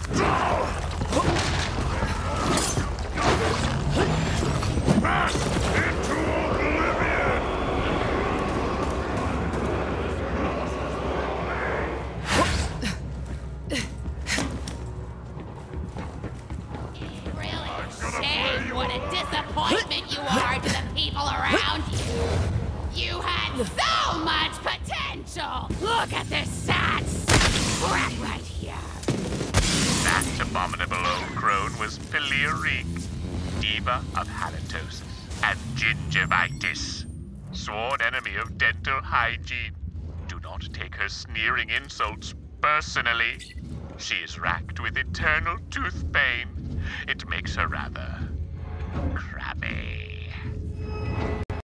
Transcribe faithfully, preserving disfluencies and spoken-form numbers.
What a disappointment you are to the people around you! You had so much potential! Look at this sad scrap right here! That abominable old crone was Philia Rig, diva of halitosis and gingivitis, sworn enemy of dental hygiene. Do not take her sneering insults personally. She is racked with eternal tooth pain. It makes her rather crabby.